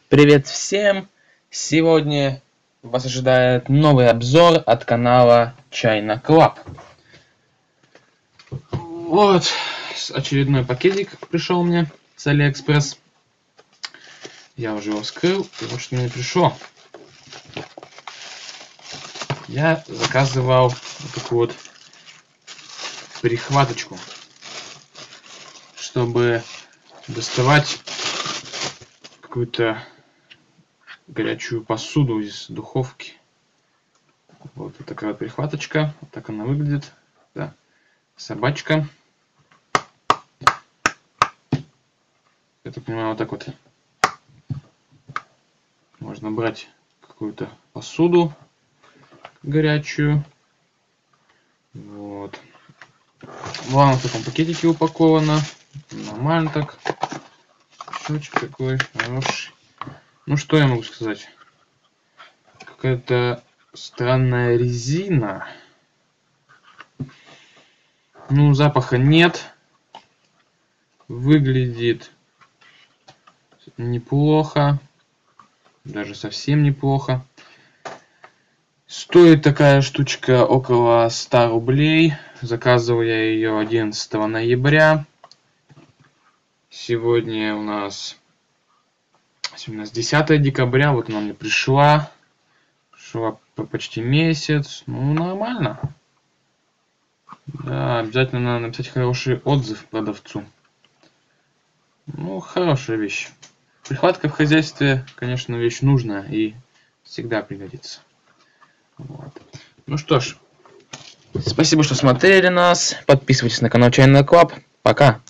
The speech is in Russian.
Привет всем! Сегодня вас ожидает новый обзор от канала China Club. Вот очередной пакетик пришел мне с Алиэкспресс. Я уже его вскрыл, и вот что мне пришло. Я заказывал вот такую вот прихваточку, чтобы доставать какую-то горячую посуду из духовки. Вот такая вот прихваточка. Вот так она выглядит. Да. Собачка. Я так понимаю, вот так вот можно брать какую-то посуду горячую. Вот. Вон в таком пакетике упаковано. Нормально так. Мешочек такой хороший. Ну что я могу сказать? Какая-то странная резина. Ну, запаха нет. Выглядит неплохо. Даже совсем неплохо. Стоит такая штучка около 100 рублей. Заказывал я ее 11 ноября. Сегодня у нас 10 декабря. Вот она мне пришла. Шла почти месяц. Ну, нормально. Да, обязательно надо написать хороший отзыв продавцу. Ну, хорошая вещь. Прихватка в хозяйстве, конечно, вещь нужная и всегда пригодится. Вот. Ну что ж, спасибо, что смотрели нас. Подписывайтесь на канал China Club. Пока.